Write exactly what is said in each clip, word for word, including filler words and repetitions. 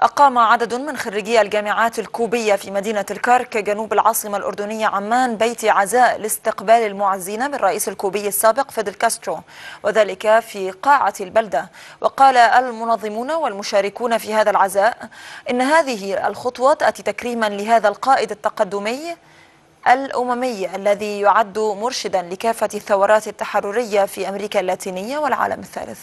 أقام عدد من خريجي الجامعات الكوبية في مدينة الكرك جنوب العاصمة الأردنية عمان بيت عزاء لاستقبال المعزين بالرئيس الكوبي السابق فيدل كاسترو، وذلك في قاعة البلدة. وقال المنظمون والمشاركون في هذا العزاء إن هذه الخطوة تأتي تكريما لهذا القائد التقدمي الأممي الذي يعد مرشدا لكافة الثورات التحررية في أمريكا اللاتينية والعالم الثالث.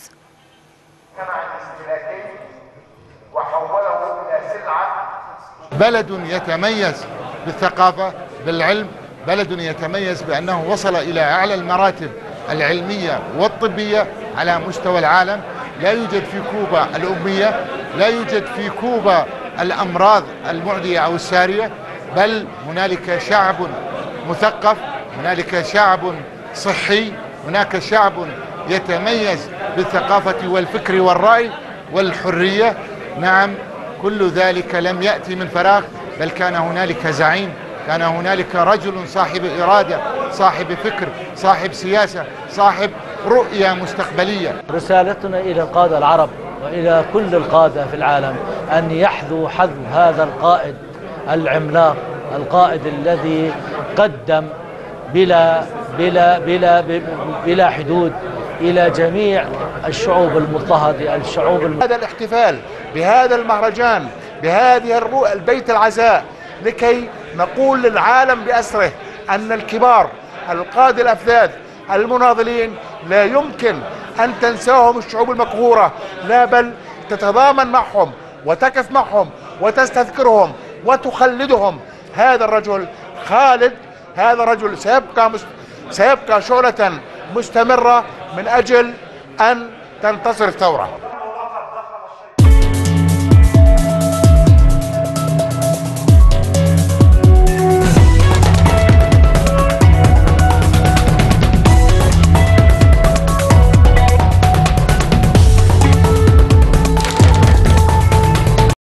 وحوله إلى سلعة. بلد يتميز بالثقافة بالعلم، بلد يتميز بأنه وصل إلى أعلى المراتب العلمية والطبية على مستوى العالم. لا يوجد في كوبا الأمية، لا يوجد في كوبا الأمراض المعدية أو السارية، بل هنالك شعب مثقف، هنالك شعب صحي، هناك شعب يتميز بالثقافة والفكر والرأي والحرية. نعم، كل ذلك لم يأتي من فراغ، بل كان هنالك زعيم، كان هنالك رجل صاحب إرادة، صاحب فكر، صاحب سياسة، صاحب رؤية مستقبلية. رسالتنا إلى القادة العرب وإلى كل القادة في العالم أن يحذوا حذو هذا القائد العملاق، القائد الذي قدم بلا بلا بلا بلا حدود إلى جميع الشعوب المضطهدة، الشعوب الم... هذا الاحتفال بهذا المهرجان بهذه الرؤى البيت العزاء لكي نقول للعالم بأسره أن الكبار القادة الأفذاذ المناضلين لا يمكن أن تنساهم الشعوب المقهورة، لا بل تتضامن معهم وتقف معهم وتستذكرهم وتخلدهم. هذا الرجل خالد، هذا الرجل سيبقى مست... سيبقى شعلة مستمرة من أجل أن تنتصر الثورة.